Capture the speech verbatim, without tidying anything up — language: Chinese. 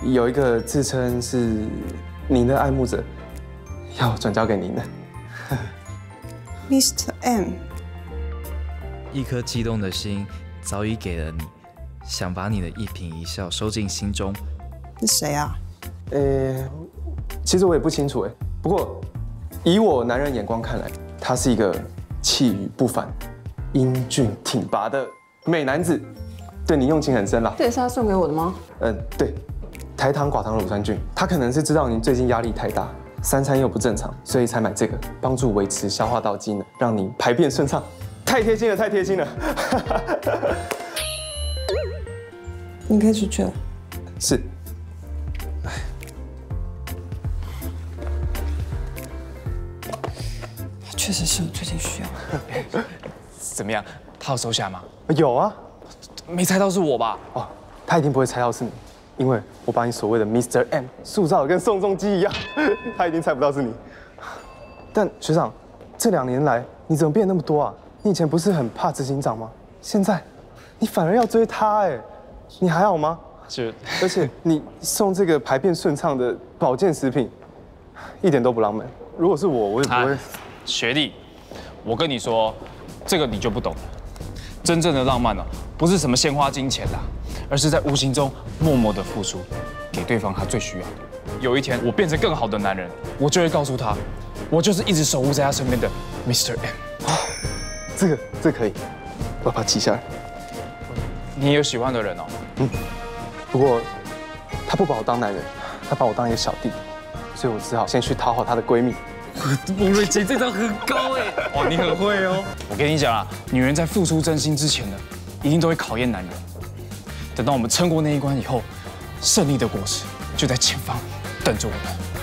有一个自称是您的爱慕者，要转交给您的。 Mister M， 一颗激动的心早已给了你，想把你的一颦一笑收进心中。 是谁啊？ 呃，其实我也不清楚哎，不过以我男人眼光看来，他是一个气宇不凡、英俊挺拔的美男子，对你用情很深啦。 这也是他送给我的吗？ 嗯、呃，对，台糖寡糖乳酸菌，他可能是知道您最近压力太大，三餐又不正常，所以才买这个，帮助维持消化道机能，让你排便顺畅。太贴心了，太贴心了。 你可以出去了。 是。 确实是我最近需要。 怎么样？他有收下吗？ 有啊。 没猜到是我吧？ 哦，他一定不会猜到是你，因为我把你所谓的 Mister M 塑造的跟宋仲基一样，他一定猜不到是你。但学长，这两年来你怎么变那么多啊？你以前不是很怕执行长吗？现在你反而要追他哎，你还好吗？ 就而且你送这个排便顺畅的保健食品，一点都不浪漫。如果是我，我也不会。 啊、学弟，我跟你说，这个你就不懂了。真正的浪漫呢、啊，不是什么鲜花金钱啦，而是在无形中默默的付出，给对方他最需要的。有一天我变成更好的男人，我就会告诉他，我就是一直守护在他身边的 Mister M。啊， 这个这个可以，我把它记下来。 你也有喜欢的人哦？ 嗯，不过他不把我当男人，他把我当一个小弟，所以我只好先去讨好他的闺蜜。 孟瑞杰这招很高哎，哇，你很会哦！我跟你讲啊，女人在付出真心之前呢，一定都会考验男人。等到我们撑过那一关以后，胜利的果实就在前方等着我们。